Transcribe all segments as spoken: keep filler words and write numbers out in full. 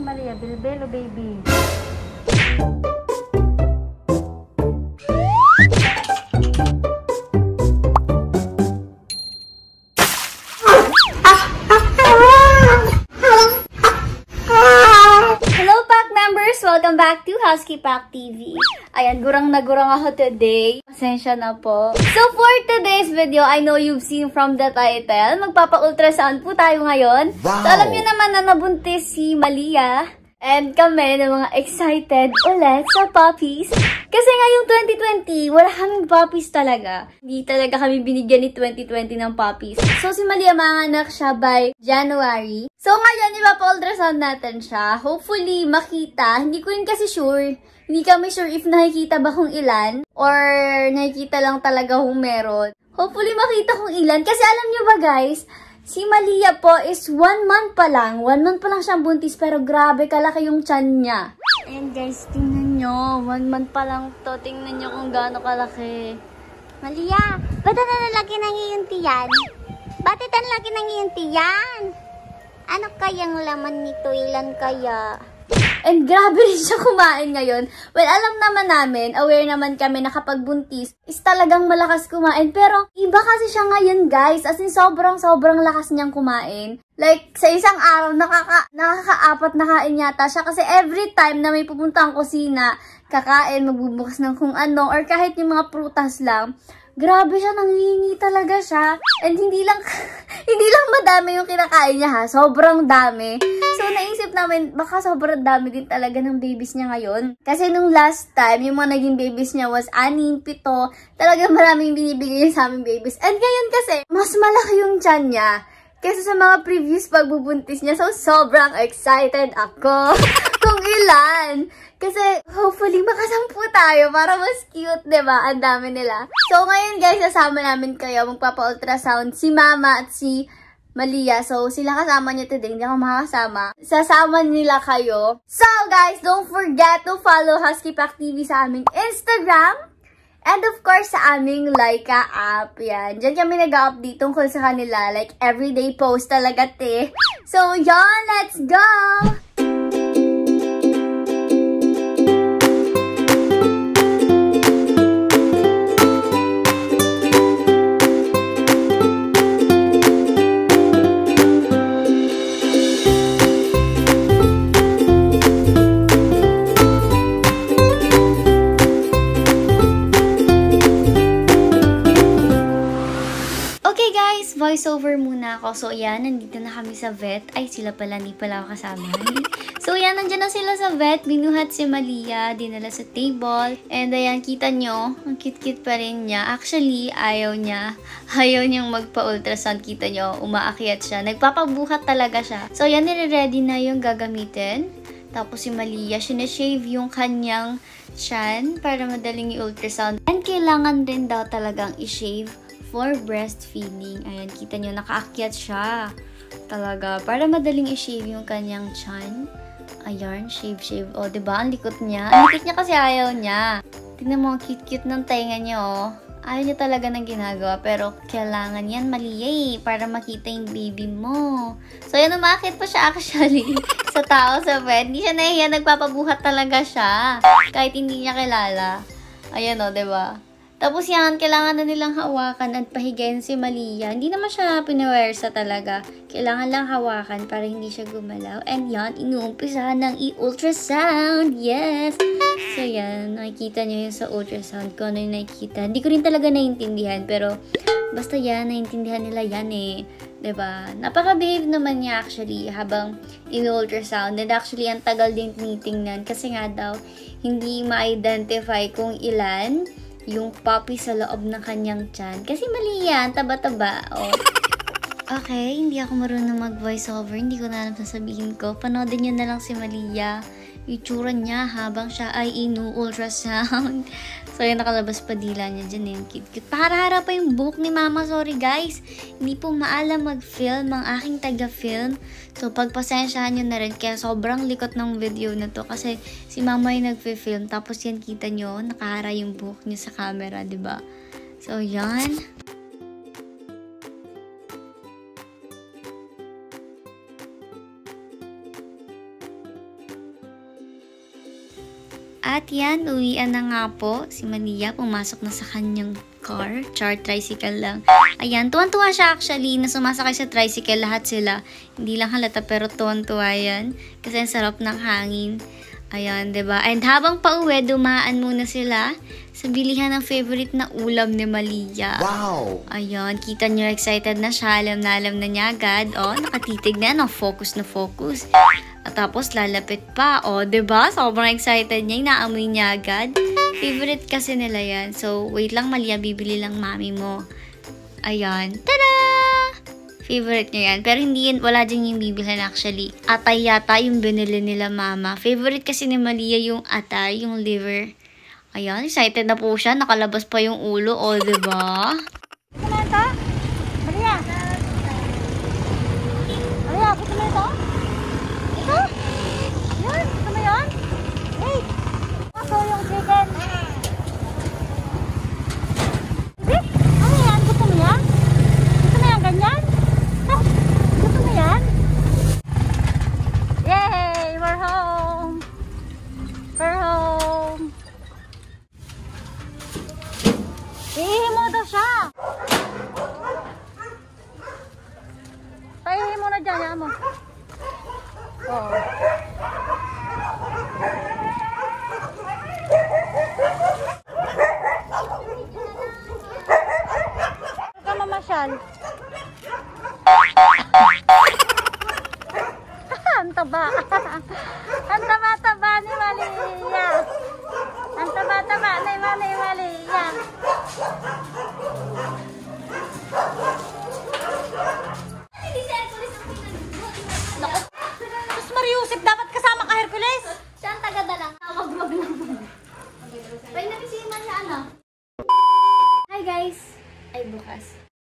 Maria, Bilbelo baby. Hello Pack members! Welcome back to Husky Pack T V. Ayan, gurang na gurang ako today. Pasensya na po. So for today's video, I know you've seen from the title, magpapa-ultrasound po tayo ngayon. Wow. So alam nyo naman na nabuntis si Malia. And kami na mga excited ulit sa puppies. Kasi ngayong twenty twenty, wala kaming puppies talaga. Hindi talaga kami binigyan ni twenty twenty ng puppies. So si Malia manganak siya by January. So ngayon, ipa-ultrasound natin siya. Hopefully makita. Hindi ko rin kasi sure. Hindi kami sure if nakikita ba kung ilan. Or nakikita lang talaga kung meron. Hopefully makita kung ilan. Kasi alam nyo ba guys, si Malia po is one month pa lang. One month pa lang siyang buntis, pero grabe kalaki yung tiyan niya. And guys, tingnan nyo. One month pa lang to. Tingnan nyo kung gaano kalaki. Malia, ba't ang lalaki ng iyong tiyan? Bakit ang laki ng iyong tiyan? Ano kayang laman nito? Ilan kaya? And grabe rin siya kumain ngayon. Well, alam naman namin, aware naman kami na kapag buntis is talagang malakas kumain. Pero iba kasi siya ngayon guys. As in, sobrang-sobrang lakas niyang kumain. Like, sa isang araw, nakaka nakakaapat na kain yata siya. Kasi every time na may pupunta ang kusina, kakain, magbubukas ng kung ano, or kahit yung mga prutas lang, grabe siya, nangingi talaga siya. And hindi lang, hindi lang madami yung kinakain niya ha. Sobrang dami. So, naisip namin, baka sobrang dami din talaga ng babies niya ngayon. Kasi nung last time, yung mga naging babies niya was anim, pito. Talagang maraming binibigay niya sa aming babies. And ngayon kasi, mas malaki yung tiyan niya kaysa sa mga previous pagbubuntis niya. So, sobrang excited ako kung ilan. Kasi, hopefully, makasampu tayo para mas cute, diba? Ang dami nila. So, ngayon guys, sasama namin kayo. Magpapa-ultrasound si Mama at si Malia. So, sila kasama niyo today. Hindi ako makakasama. Sasama nila kayo. So, guys, don't forget to follow Husky Pack T V sa aming Instagram. And of course, sa aming Laika app. Yan. Diyan kami nag-update tungkol sa kanila. Like, everyday post talaga, te. So, yan. Let's go! Voiceover muna ako. So, ayan, nandito na kami sa vet. Ay, sila pala, hindi pala ako kasama. So, ayan, nandyan na sila sa vet. Binuhat si Malia, dinala sa table. And, ayan, kita nyo, ang cute-cute pa rin niya. Actually, ayaw niya. Ayaw niyang magpa-ultrasound. Kita nyo, umaakyat siya. Nagpapabuhat talaga siya. So, ayan, nire-ready na yung gagamitin. Tapos, si Malia, sinashave yung kanyang tiyan para madaling i-ultrasound. And, kailangan din daw talagang i-shave for breastfeeding. Ayan, kita nyo, nakaakyat siya. Talaga, para madaling i-shave yung kanyang tiyan. Ayan, shave, shave. O, diba? Ang likot niya. Ang likot niya kasi ayaw niya. Tignan mo, cute-cute ng tainga niya, oh. Ayaw niya talaga ng ginagawa. Pero, kailangan yan, Malia, eh, para makita yung baby mo. So, ayan, umakit pa siya actually sa tao sa bed. Hindi siya nahiya, nagpapabuhat talaga siya. Kahit hindi niya kilala. Ayan, o, diba? Tapos yan, kailangan na nilang hawakan at pahigayin si Malia. Hindi naman siya pinawersa talaga. Kailangan lang hawakan para hindi siya gumalaw. And yan, inuumpisahan ng i-ultrasound. Yes! So yan, nakikita nyo yun sa ultrasound ko. Ano yung nakikita? Hindi ko rin talaga naiintindihan. Pero basta yan, naiintindihan nila yan eh. Diba? Napaka-behave naman niya actually habang in-ultrasound. And actually, ang tagal din tinitingnan. Kasi nga daw, hindi ma-identify kung ilan yung puppy sa loob ng kanyang tiyan. Kasi mali yan, taba-taba. Oh. Okay, hindi ako marunong mag-voiceover. Hindi ko na alam sasabihin ko. Panoodin nyo na lang si Malia. Itsura niya habang siya ay inu-ultrasound. So, yung nakalabas pa dila niya dyan. Yung cute-cute. Para-hara pa yung buhok ni Mama. Sorry guys. Hindi po maalam mag-film ang aking taga-film. So, pagpasensyahan nyo na rin. Kaya sobrang likot ng video na to. Kasi si Mama yung nagfe-film. Tapos yan kita nyo. Nakahara yung buhok niya sa camera. Diba? So, yan. At yan, uwian na nga po. Si Malia pumasok na sa kanyang car. Char, tricycle lang. Ayan, tuwan-tuwa siya actually na sumasakay sa tricycle. Lahat sila. Hindi lang halata pero tuwan-tuwa yan. Kasi ang sarap ng hangin. Ayan, diba? And habang pauwi, dumaan muna sila sa bilihan ng favorite na ulam ni Malia. Wow! Ayan, kita nyo excited na siya. Alam na alam na niya agad. O, nakatitig na. No, focus na focus. At tapos lalapit pa. O, diba? Sobrang excited niya. Inaamoy niya agad. Favorite kasi nila yan. So, wait lang Malia. Bibili lang mami mo. Ayan. Tada! Favorite niya yan. Pero hindi yan, wala dyan yung bibilhan actually. Atay yata yung binili nila mama. Favorite kasi ni Malia yung atay, yung liver. Ayan, excited na po siya. Nakalabas pa yung ulo. O, diba? Gusto mo ito? Maria! Maria, gusto mo ito? Ito? Yan, gusto mo yan? Hey! Ako yung chicken. Hindi? Ano yan? Gusto mo yan? Gusto mo yan ganyan? Ha? Gusto mo yan? Yay! We're home! We're home! Iihi mo daw siya! Paihi mo na dyan, yan mo. Oo. Huwag ka mamasyal. Ang taba. Ang taba-taba ni Malia. Ang taba-taba ni Malia. Mas Mariusip, dapat kasama ka Hercules. Siya ang taga-dala. Wag-wag lang. Pwede namin si Malia, ano? Hi guys! Ay, bukas.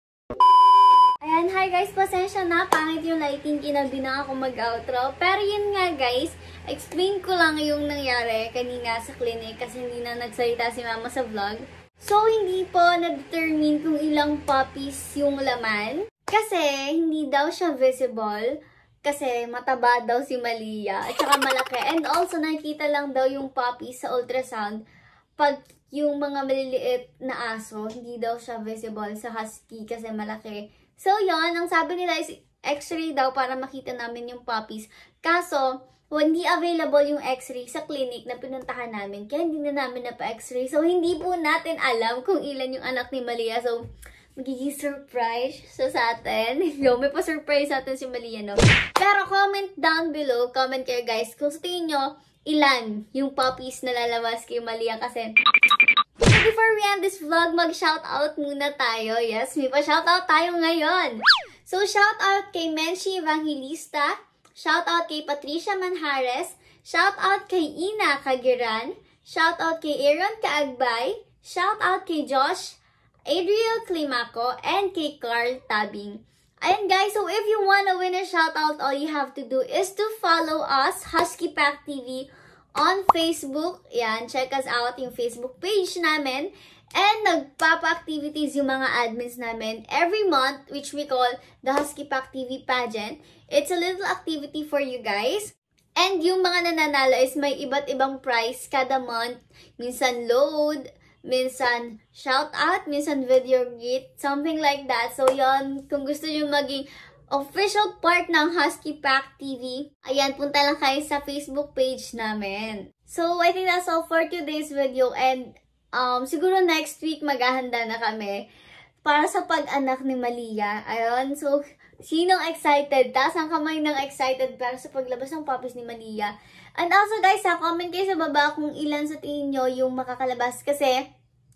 Ayan, hi guys, pasensya na, pangit yung lighting, kinabi na ako mag-outro. Pero yun nga guys, explain ko lang yung nangyari kanina sa clinic kasi hindi na nagsalita si mama sa vlog. So, hindi po na-determine kung ilang puppies yung laman. Kasi, hindi daw siya visible. Kasi, mataba daw si Malia. At saka malaki. And also, nakikita lang daw yung puppies sa ultrasound. Pag yung mga maliliit na aso, hindi daw siya visible sa husky kasi malaki. So, yon ang sabi nila is x-ray daw para makita namin yung puppies. Kaso, hindi available yung x-ray sa clinic na pinuntahan namin. Kaya hindi na namin napa-x-ray. So, hindi po natin alam kung ilan yung anak ni Malia. So, magiging surprise siya sa atin. Yo, may pa-surprise sa atin si Malia, no? Pero comment down below, comment kayo guys, kung sa tingin nyo, ilan yung puppies na lalabas kay Malia kasi... So, before we end this vlog, mag-shoutout muna tayo. Yes, may pa-shoutout tayo ngayon. So, shoutout kay Menchi Evangelista, shoutout kay Patricia Manhares, shoutout kay Ina Kagiran, shoutout kay Aaron Kaagbay, shoutout kay Josh, Adriel Climaco, and kay Carl Tabing. Ayan guys, so if you wanna win a shoutout, all you have to do is to follow us, Husky Pack T V, on Facebook. Yan, check us out yung Facebook page namin. And nagpapa-activities yung mga admins namin every month, which we call the Husky Pack T V Pageant. It's a little activity for you guys. And yung mga nananalo is may iba't ibang prize kada month. Minsan load, minsan shout out, minsan video greet, something like that. So yon, kung gusto nyo maging official part ng Husky Pack T V, ayan, punta lang kayo sa Facebook page namin. So, I think that's all for today's video and um, siguro next week maghahanda na kami para sa pag-anak ni Malia. Ayun, so, sinong excited? Taas ang kamay ng excited para sa paglabas ng puppies ni Malia. And also guys, ha, comment kayo sa baba kung ilan sa tingin nyo yung makakalabas kasi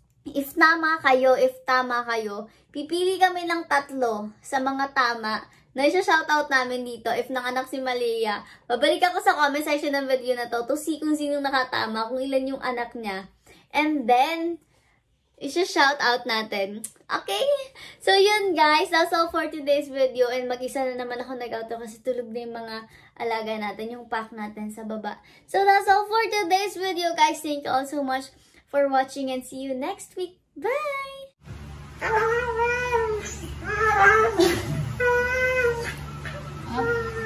if tama kayo, if tama kayo, pipili kami ng tatlo sa mga tama na isa-shoutout namin dito if nanganak si Malia. Babalik ako sa comment section ng video na to to see kung sinong nakatama, kung ilan yung anak niya. And then, isa-shoutout natin. Okay? So yun guys, that's all for today's video. And mag-isa na naman ako nag-outro kasi tulog na yung mga alaga natin, yung pack natin sa baba. So that's all for today's video guys. Thank you all so much for watching and see you next week. Bye! Oh.